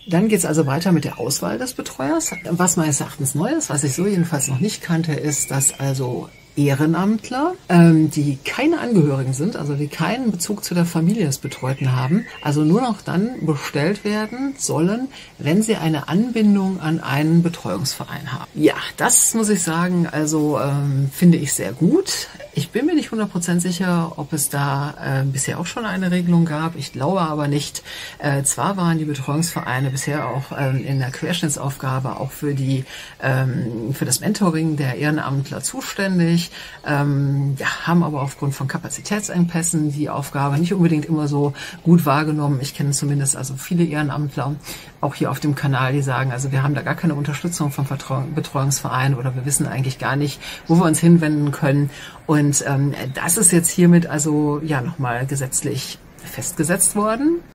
Dann geht es also weiter mit der Auswahl des Betreuers. Was meines Erachtens neu ist, was ich so jedenfalls noch nicht kannte, ist, dass also Ehrenamtler, die keine Angehörigen sind, also die keinen Bezug zu der Familie des Betreuten haben, also nur noch dann bestellt werden sollen, wenn sie eine Anbindung an einen Betreuungsverein haben. Ja, das muss ich sagen, also finde ich sehr gut. Ich bin mir nicht 100% sicher, ob es da bisher auch schon eine Regelung gab. Ich glaube aber nicht. Zwar waren die Betreuungsvereine bisher auch in der Querschnittsaufgabe auch für das Mentoring der Ehrenamtler zuständig. Haben aber aufgrund von Kapazitätsengpässen die Aufgabe nicht unbedingt immer so gut wahrgenommen. Ich kenne zumindest also viele Ehrenamtler, auch hier auf dem Kanal, die sagen, also wir haben da gar keine Unterstützung vom Betreuungsverein oder wir wissen eigentlich gar nicht, wo wir uns hinwenden können. Und das ist jetzt hiermit also ja nochmal gesetzlich festgesetzt worden.